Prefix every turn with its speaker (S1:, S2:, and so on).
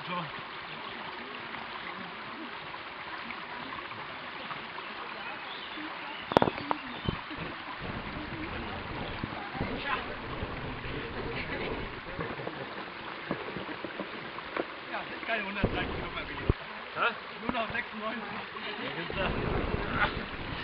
S1: Schon. Ja, das ist keine 130 Kilometer. Nur noch 96.